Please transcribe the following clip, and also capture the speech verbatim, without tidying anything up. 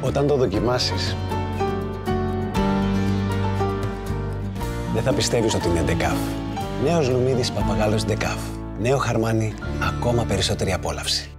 Όταν το δοκιμάσεις, δεν θα πιστεύεις ότι είναι ντεκάφ. Νέος Λουμίδης Παπαγάλος ντεκάφ. Νέο χαρμάνι, ακόμα περισσότερη απόλαυση.